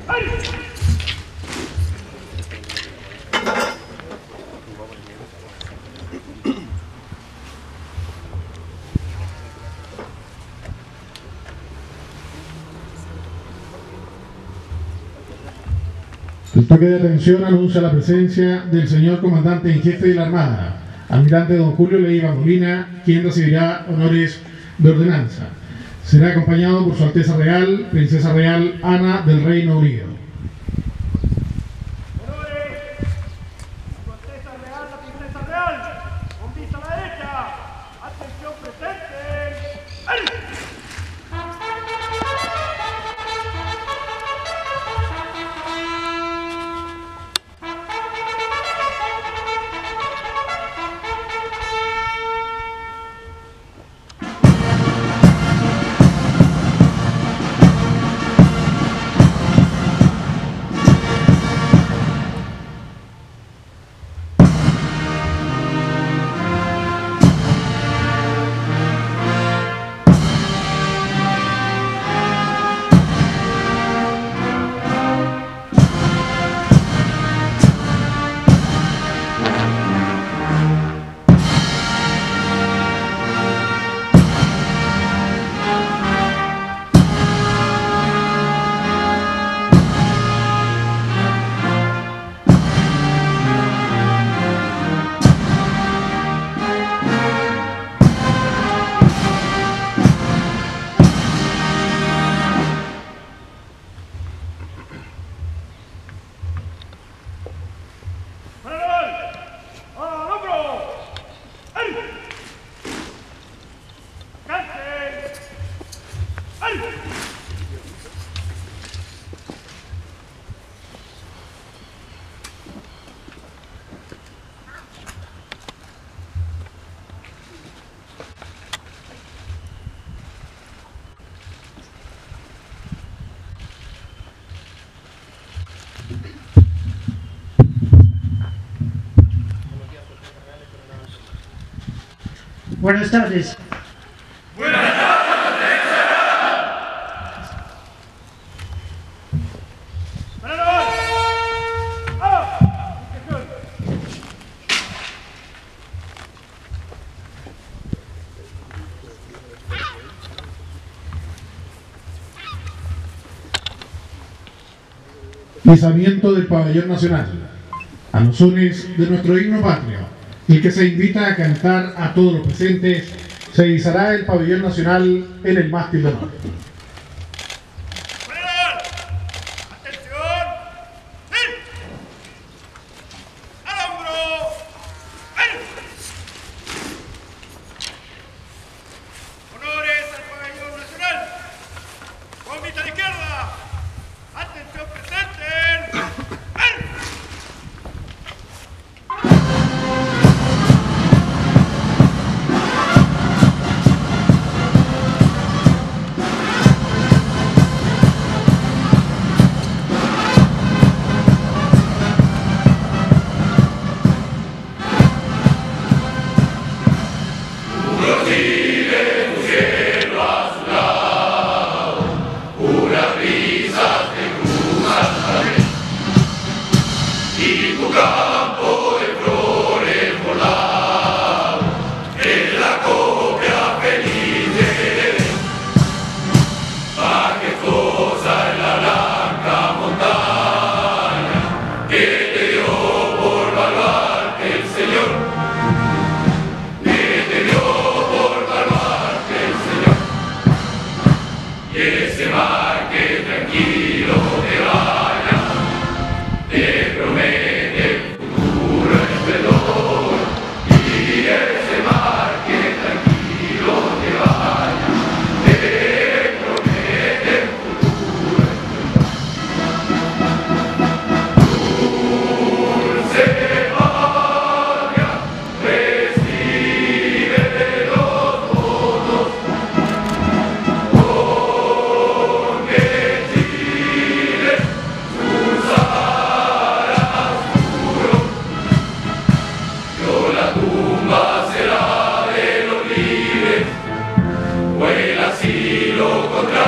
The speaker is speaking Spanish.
El toque de atención anuncia la presencia del señor comandante en jefe de la Armada, almirante don Julio Leiva Molina, quien recibirá honores de ordenanza. Será acompañado por su Alteza Real, Princesa Real Ana del Reino Unido. Honores, su Alteza Real, la Princesa Real, con vista a la derecha, atención presente. Buenas tardes. Buenas tardes. Izamiento del pabellón nacional, a los sones de nuestro himno patrio, el que se invita a cantar a todos los presentes, se izará el pabellón nacional en el mástil de honor. Vuela así lo contrario.